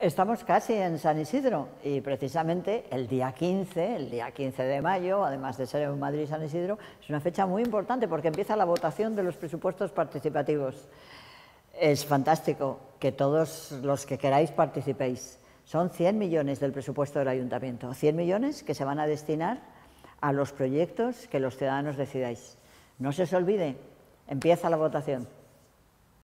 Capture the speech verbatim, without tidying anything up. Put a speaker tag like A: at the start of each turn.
A: Estamos casi en San Isidro y precisamente el día quince, el día quince de mayo, además de ser en Madrid y San Isidro, es una fecha muy importante porque empieza la votación de los presupuestos participativos. Es fantástico que todos los que queráis participéis. Son cien millones del presupuesto del Ayuntamiento, cien millones que se van a destinar a los proyectos que los ciudadanos decidáis. No se os olvide, empieza la votación.